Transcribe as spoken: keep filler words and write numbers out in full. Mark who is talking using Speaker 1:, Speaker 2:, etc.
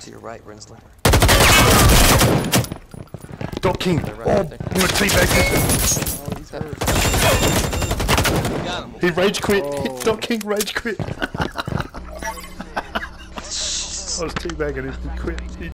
Speaker 1: to your right, Rinsler.
Speaker 2: Dog King!
Speaker 1: Right,
Speaker 2: Oh,
Speaker 1: right
Speaker 2: I'm gonna teabag this.
Speaker 3: Oh, he's hurt.
Speaker 1: Got him.
Speaker 2: He rage quit.
Speaker 3: Oh.
Speaker 2: Dog King rage quit. I was teabagging him. He quit. He